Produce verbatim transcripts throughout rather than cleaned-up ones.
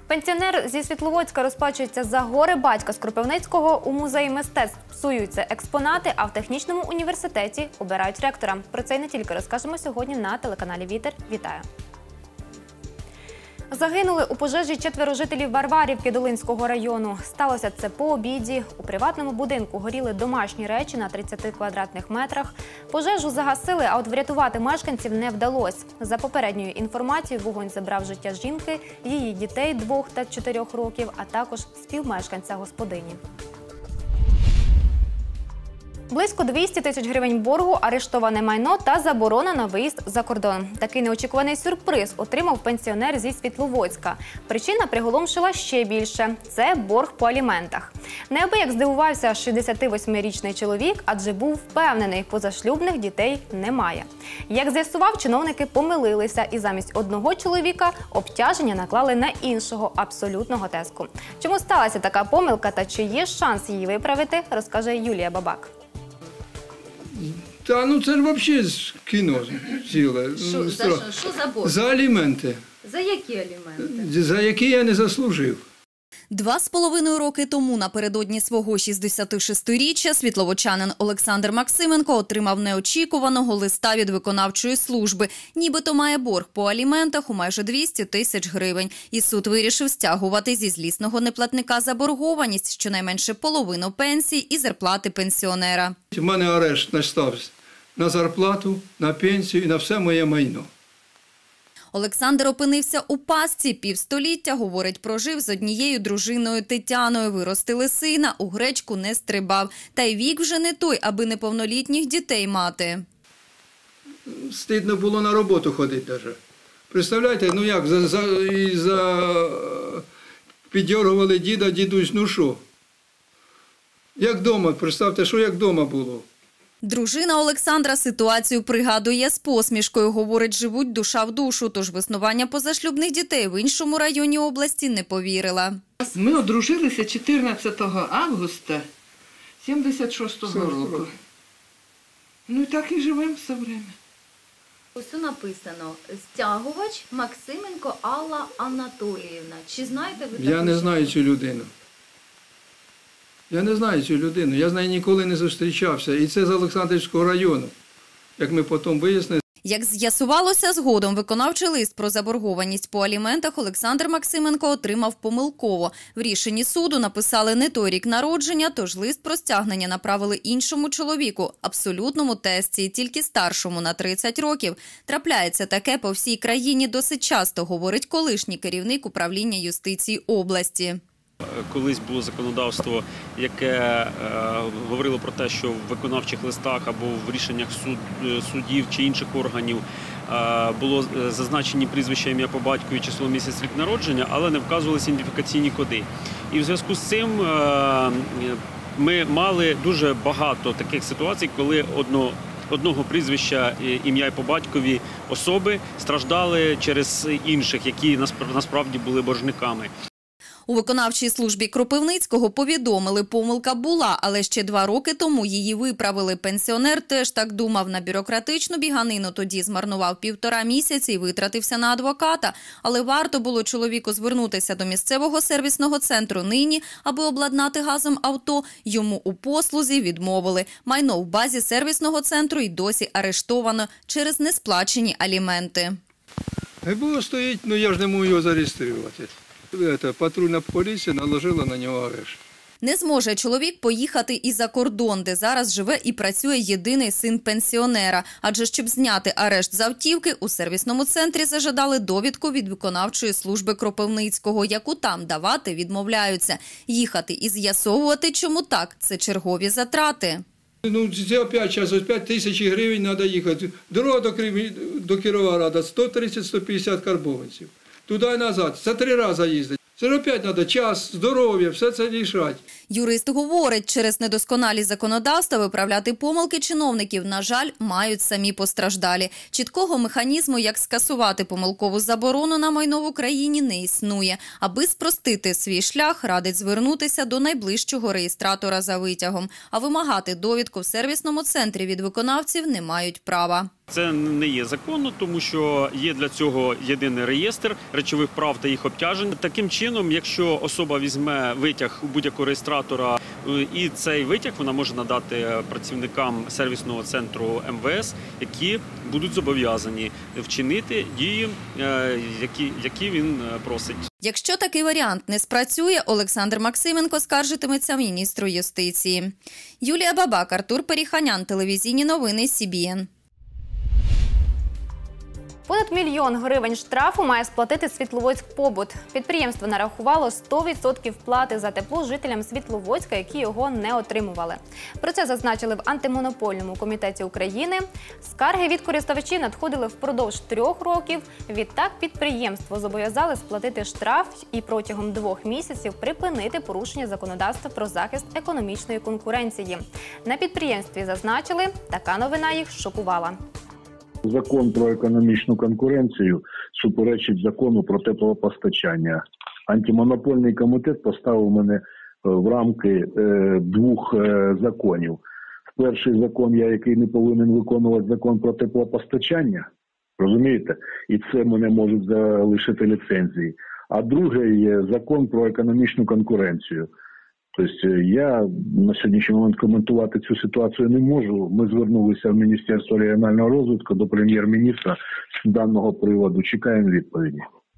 Пенсіонер зі Світловодська розплачується за горе батька з Кропивницького. У музеї мистецтв псуються експонати, а в технічному університеті обирають ректора. Про це і не тільки розкажемо сьогодні на телеканалі «Вітер». Вітаю! Загинули у пожежі четверо жителів Варварівки Долинського району. Сталося це по обіді. У приватному будинку горіли домашні речі на тридцяти квадратних метрах. Пожежу загасили, а от врятувати мешканців не вдалося. За попередньою інформацією, вогонь забрав життя жінки, її дітей двох та чотирьох років, а також співмешканця господині. Близько двохсот тисяч гривень боргу, арештоване майно та заборона на виїзд за кордон. Такий неочікуваний сюрприз отримав пенсіонер зі Світловодська. Причина приголомшила ще більше – це борг по аліментах. Неабияк здивувався шістдесятивосьмирічний чоловік, адже був впевнений – позашлюбних дітей немає. Як з'ясував, чиновники помилилися і замість одного чоловіка обтяження наклали на іншого, абсолютного тезку. Чому сталася така помилка та чи є шанс її виправити, розкаже Юлія Бабак. Та, ну це ж взагалі кіно ціле. Що, за, що, що за борг? За аліменти. За які аліменти? За які я не заслужив. Два з половиною роки тому напередодні свого шістдесятишестиріччя світловодчанин Олександр Максименко отримав неочікуваного листа від виконавчої служби. Нібито має борг по аліментах у майже двісті тисяч гривень. І суд вирішив стягувати зі злісного неплатника заборгованість щонайменше половину пенсії і зарплати пенсіонера. У мене арешт настав на зарплату, на пенсію і на все моє майно. Олександр опинився у пастці. Півстоліття, говорить, прожив з однією дружиною Тетяною. Виростили сина, у гречку не стрибав. Та й вік вже не той, аби неповнолітніх дітей мати. Стидно було на роботу ходити навіть. Представляєте, ну як, за, за, і за... піддергували діда, дідусь, ну що? Як вдома, представте, що як вдома було. Дружина Олександра ситуацію пригадує з посмішкою. Говорить, живуть душа в душу, тож в існування позашлюбних дітей в іншому районі області не повірила. Ми одружилися чотирнадцятого августа сімдесят шостого року. Ну і так і живемо все время. Ось написано «Стягувач Максименко Алла Анатоліївна». Чи знаєте ви таку? Я не знаю цю людину. Я не знаю цю людину, я з нею ніколи не зустрічався. І це з Олександрівського району, як ми потім вияснили. Як з'ясувалося згодом, виконавчий лист про заборгованість по аліментах Олександр Максименко отримав помилково. В рішенні суду написали не той рік народження, тож лист про стягнення направили іншому чоловіку, абсолютному тестці, тільки старшому на тридцять років. Трапляється таке по всій країні досить часто, говорить колишній керівник управління юстиції області. Колись було законодавство, яке е, говорило про те, що в виконавчих листах або в рішеннях суд, судів чи інших органів е, було зазначені прізвища, ім'я по батькові, число, місяць, рік народження, але не вказувалися ідентифікаційні коди. І в зв'язку з цим е, ми мали дуже багато таких ситуацій, коли одно, одного прізвища, ім'я і по батькові особи страждали через інших, які насправді були боржниками. У виконавчій службі Кропивницького повідомили, помилка була, але ще два роки тому її виправили. Пенсіонер теж так думав. На бюрократичну біганину тоді змарнував півтора місяці і витратився на адвоката. Але варто було чоловіку звернутися до місцевого сервісного центру нині, аби обладнати газом авто. Йому у послузі відмовили. Майно в базі сервісного центру й досі арештовано через несплачені аліменти. Не було стоїть, ну я ж не можу його зареєструвати. Патрульна поліція наложила на нього арешт. Не зможе чоловік поїхати і за кордон, де зараз живе і працює єдиний син пенсіонера. Адже щоб зняти арешт з автівки, у сервісному центрі зажадали довідку від виконавчої служби Кропивницького, яку там давати відмовляються. Їхати і з'ясовувати, чому так – це чергові затрати. Ну, це опять зараз, п'ять тисяч гривень треба їхати. Дорога до, до Кіровограда сто тридцять - сто п'ятдесят карбованців. Туди і назад. Це три рази їздить. Це опять треба час, здоров'я, все це рішати. Юрист говорить, через недосконалі законодавства виправляти помилки чиновників, на жаль, мають самі постраждалі. Чіткого механізму, як скасувати помилкову заборону на майно в Україні, не існує. Аби спростити свій шлях, радить звернутися до найближчого реєстратора за витягом. А вимагати довідку в сервісному центрі від виконавців не мають права. Це не є законно, тому що є для цього єдиний реєстр речових прав та їх обтяжень. Таким чином, якщо особа візьме витяг у будь-якого реєстратора, і цей витяг вона може надати працівникам сервісного центру Ем Ве Ес, які будуть зобов'язані вчинити дії, які, які він просить. Якщо такий варіант не спрацює, Олександр Максименко скаржитиметься міністру юстиції. Юлія Бабак, Артур Періханян, телевізійні новини Сі Бі Ен. Понад мільйон гривень штрафу має сплатити Світловодськпобут. Підприємство нарахувало сто відсотків плати за тепло жителям Світловодська, які його не отримували. Про це зазначили в Антимонопольному комітеті України. Скарги від користувачів надходили впродовж трьох років. Відтак підприємство зобов'язали сплатити штраф і протягом двох місяців припинити порушення законодавства про захист економічної конкуренції. На підприємстві зазначили, така новина їх шокувала. Закон про економічну конкуренцію суперечить закону про теплопостачання. Антимонопольний комітет поставив мене в рамки е, двох е, законів. Перший закон, я який не повинен виконувати закон про теплопостачання, розумієте? І це мене можуть залишити ліцензії. А другий є закон про економічну конкуренцію. Тобто я на сьогоднішній момент коментувати цю ситуацію не можу. Ми звернулися в Міністерство регіонального розвитку до прем'єр-міністра з даного приводу. Чекаємо відповіді.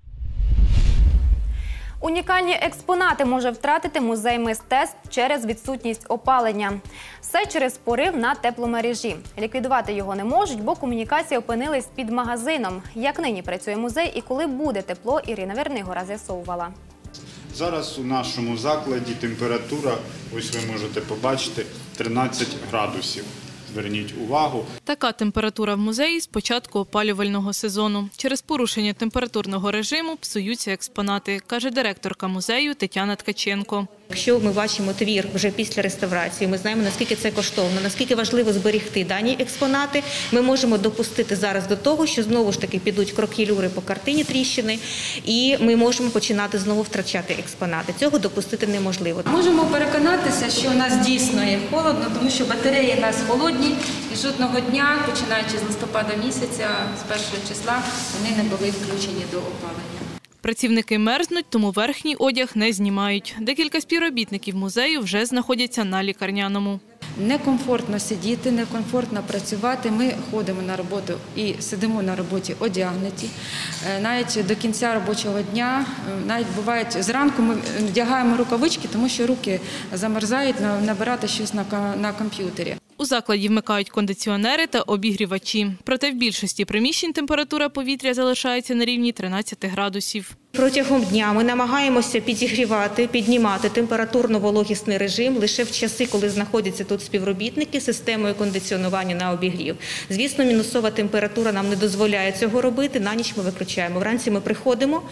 Унікальні експонати може втратити музей мистецтв через відсутність опалення. Все через порив на тепломережі. Ліквідувати його не можуть, бо комунікації опинились під магазином. Як нині працює музей і коли буде тепло, Ірина Вернигора з'ясовувала. Зараз у нашому закладі температура, ось ви можете побачити, тринадцять градусів. Зверніть увагу. Така температура в музеї з початку опалювального сезону. Через порушення температурного режиму псуються експонати, каже директорка музею Тетяна Ткаченко. Якщо ми бачимо твір вже після реставрації, ми знаємо, наскільки це коштовно, наскільки важливо зберегти дані експонати, ми можемо допустити зараз до того, що знову ж таки підуть крокелюри по картині тріщини, і ми можемо починати знову втрачати експонати. Цього допустити неможливо. Можемо переконатися, що у нас дійсно є холодно, тому що батареї у нас холодні, і жодного дня, починаючи з листопада місяця, з першого числа, вони не були включені до опалення. Працівники мерзнуть, тому верхній одяг не знімають. Декілька співробітників музею вже знаходяться на лікарняному. Некомфортно сидіти, некомфортно працювати. Ми ходимо на роботу і сидимо на роботі одягнуті. Навіть до кінця робочого дня, навіть буває, зранку ми вдягаємо рукавички, тому що руки замерзають набирати щось на комп'ютері. У закладі вмикають кондиціонери та обігрівачі. Проте в більшості приміщень температура повітря залишається на рівні тринадцяти градусів. Протягом дня ми намагаємося підігрівати, піднімати температурно-вологісний режим лише в часи, коли знаходяться тут співробітники з системою кондиціонування на обігрів. Звісно, мінусова температура нам не дозволяє цього робити, на ніч ми виключаємо. Вранці ми приходимо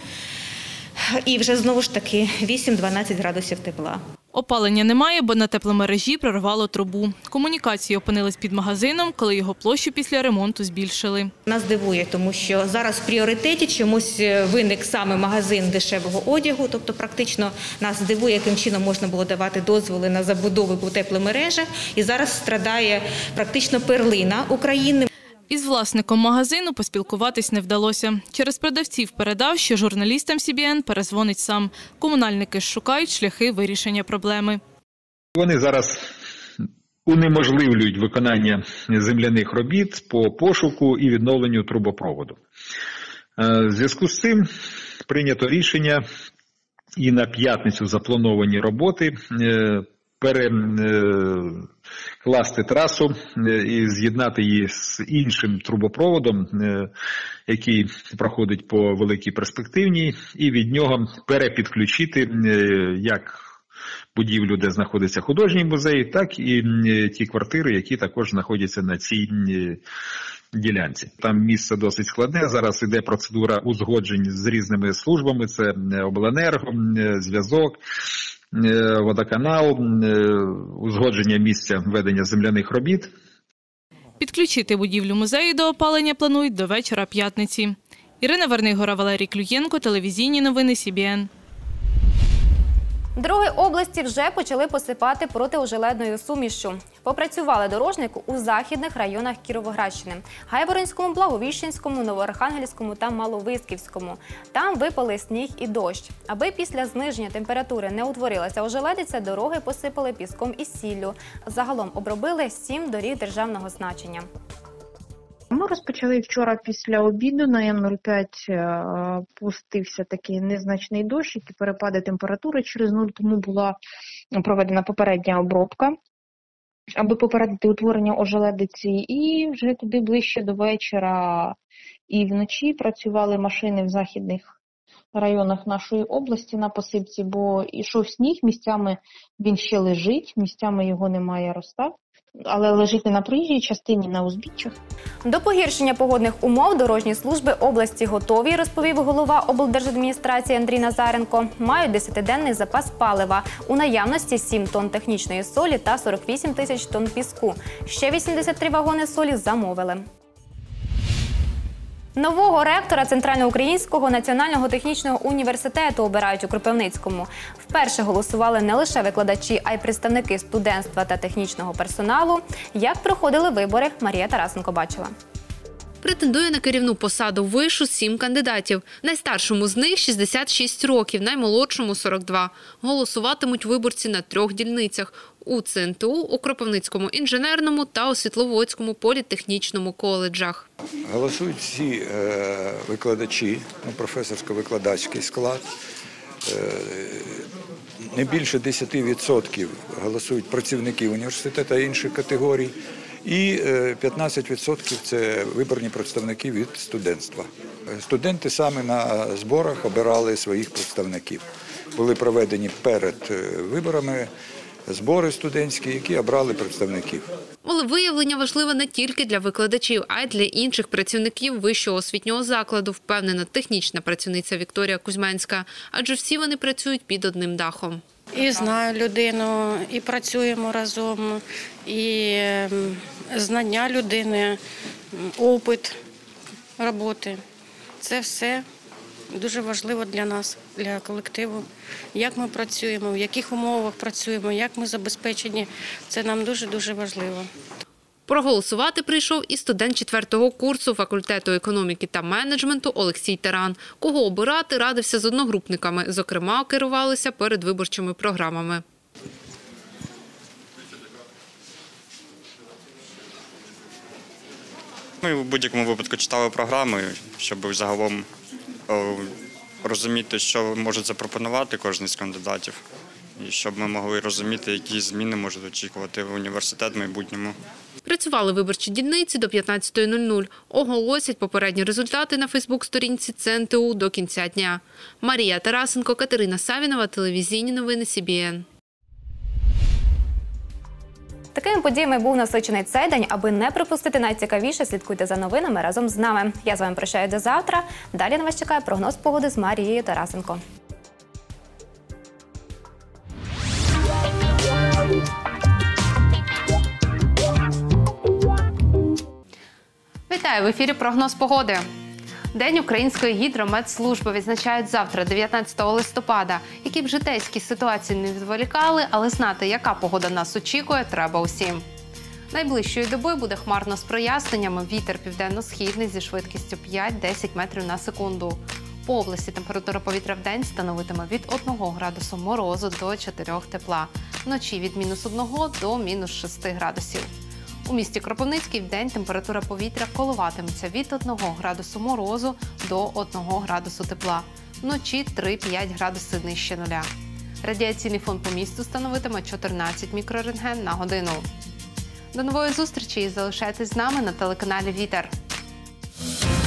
і вже знову ж таки вісім-дванадцять градусів тепла. Опалення немає, бо на тепломережі прорвало трубу. Комунікації опинились під магазином, коли його площу після ремонту збільшили. Нас дивує, тому що зараз в пріоритеті чомусь виник саме магазин дешевого одягу, тобто практично нас дивує, яким чином можна було давати дозволи на забудови по тепломережах. І зараз страдає практично перлина України. Із власником магазину поспілкуватись не вдалося. Через продавців передав, що журналістам Сі Бі Ен перезвонить сам. Комунальники ж шукають шляхи вирішення проблеми. Вони зараз унеможливлюють виконання земляних робіт по пошуку і відновленню трубопроводу. В зв'язку з цим прийнято рішення і на п'ятницю заплановані роботи перекласти трасу і з'єднати її з іншим трубопроводом, який проходить по Великій Перспективній, і від нього перепідключити як будівлю, де знаходиться художній музей, так і ті квартири, які також знаходяться на цій ділянці. Там місце досить складне, зараз йде процедура узгоджень з різними службами, це обленерго, зв'язок, водоканал, узгодження місця ведення земляних робіт. Підключити будівлю музею до опалення планують до вечора п'ятниці. Ірина Вернигора, Валерій Клюєнко, телевізійні новини Сі Бі Ен. Дороги області вже почали посипати протиожеледною сумішшю. Попрацювали дорожники у західних районах Кіровоградщини – Гайворонському, Благовіщенському, Новоархангельському та Маловисківському. Там випали сніг і дощ. Аби після зниження температури не утворилася ожеледиця, дороги посипали піском і сіллю. Загалом обробили сім доріг державного значення. Ми розпочали вчора після обіду, на М нуль п'ять пустився такий незначний дощ, і перепади температури через нуль, тому була проведена попередня обробка, аби попередити утворення ожеледиці, і вже туди ближче до вечора і вночі працювали машини в західних районах нашої області на посипці, бо йшов сніг, місцями він ще лежить, місцями його немає, розтав, але лежить не на проїжджій частині, на узбіччях. До погіршення погодних умов дорожні служби області готові, розповів голова облдержадміністрації Андрій Назаренко. Мають десятиденний запас палива. У наявності сім тонн технічної солі та сорок вісім тисяч тонн піску. Ще вісімдесят три вагони солі замовили. Нового ректора Центральноукраїнського національного технічного університету обирають у Кропивницькому. Вперше голосували не лише викладачі, а й представники студентства та технічного персоналу. Як проходили вибори, Марія Тарасенко бачила. Претендує на керівну посаду вишу сім кандидатів. Найстаршому з них – шістдесят шість років, наймолодшому – сорок два. Голосуватимуть виборці на трьох дільницях – у Це Ен Те У, у Кропивницькому інженерному та у Світловодському політехнічному коледжах. Голосують всі е, викладачі, ну, професорсько-викладацький склад. Е, не більше десять відсотків голосують працівники університету та інших категорій. І п'ятнадцять відсотків – це виборні представники від студентства. Студенти саме на зборах обирали своїх представників. Були проведені перед виборами збори студентські, які обрали представників. Волевиявлення важливе не тільки для викладачів, а й для інших працівників вищого освітнього закладу, впевнена технічна працівниця Вікторія Кузьменська. Адже всі вони працюють під одним дахом. І знаю людину, і працюємо разом, і знання людини, опит роботи. Це все дуже важливо для нас, для колективу. Як ми працюємо, в яких умовах працюємо, як ми забезпечені, це нам дуже-дуже важливо. Проголосувати прийшов і студент четвертого курсу факультету економіки та менеджменту Олексій Таран. Кого обирати, радився з одногрупниками. Зокрема, керувалися передвиборчими програмами. Ми в будь-якому випадку читали програми, щоб загалом розуміти, що може запропонувати кожен з кандидатів. І щоб ми могли розуміти, які зміни можуть очікувати в університет в майбутньому. Працювали виборчі дільниці до п'ятнадцятої нуль нуль. Оголосять попередні результати на фейсбук-сторінці Це Ен Те У до кінця дня. Марія Тарасенко, Катерина Савінова, телевізійні новини Сі Бі Ен. Такими подіями був насичений цей день. Аби не пропустити найцікавіше, слідкуйте за новинами разом з нами. Я з вами прощаю до завтра. Далі на вас чекає прогноз погоди з Марією Тарасенко. Вітаю! В ефірі прогноз погоди. День Української гідрометслужби відзначають завтра, дев'ятнадцятого листопада. Які б житейські ситуації не відволікали, але знати, яка погода нас очікує, треба усім. Найближчої доби буде хмарно з проясненнями, вітер південно-східний зі швидкістю п'ять-десять метрів на секунду. По області температура повітря в день становитиме від одного градусу морозу до чотирьох тепла. Вночі від мінус одного до мінус шести градусів. У місті Кропивницький вдень температура повітря коливатиметься від одного градусу морозу до одного градусу тепла. Вночі три-п'ять градусів нижче нуля. Радіаційний фон по місту становитиме чотирнадцять мікрорентген на годину. До нової зустрічі і залишайтесь з нами на телеканалі Вітер.